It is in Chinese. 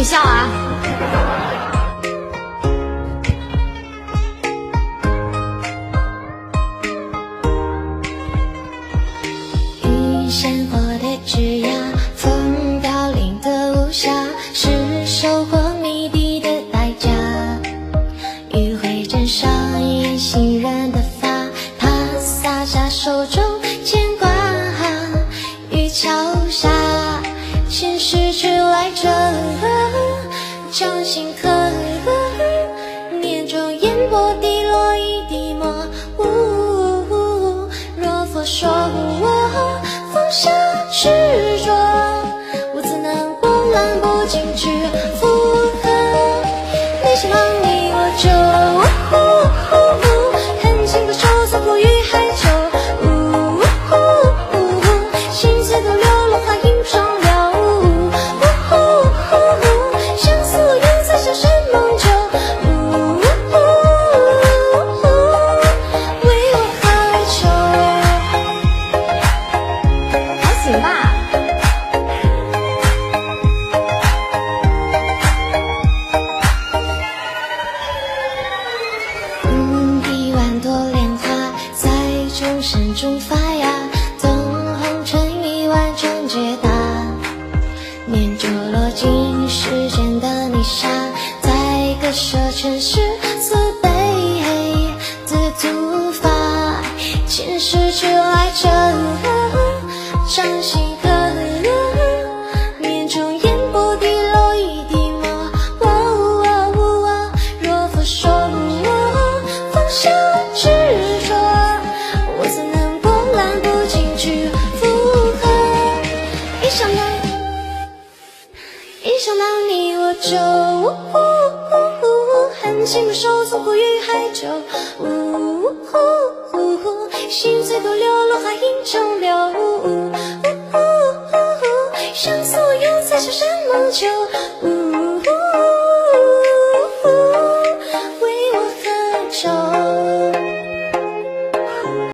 你笑啊。 遇鲜活的枝桠，风凋零的无暇，是收获谜底的代价。余晖枕上隐形人的发，他洒下手中牵挂，雨桥下，前世只来者，掌心刻，念中烟波滴落一滴墨。若佛说我放下执着，我怎能波澜不惊去附和？没想到你我就狠心的手送过于海角，心碎的流落花影中流，相思我颜色像是梦酒，为我何求？ 还行吧。 一万朵莲花在众生中发芽，纵红尘一万种解答，念旧落进世间的泥沙，在割舍尘世慈悲自突发，前世只来者，掌心刻，面中烟波滴落一滴墨。若佛说我放下执着，我怎能波澜不惊去附和？一想到你我就狠心把手送过于海角，心碎都流落花影中流。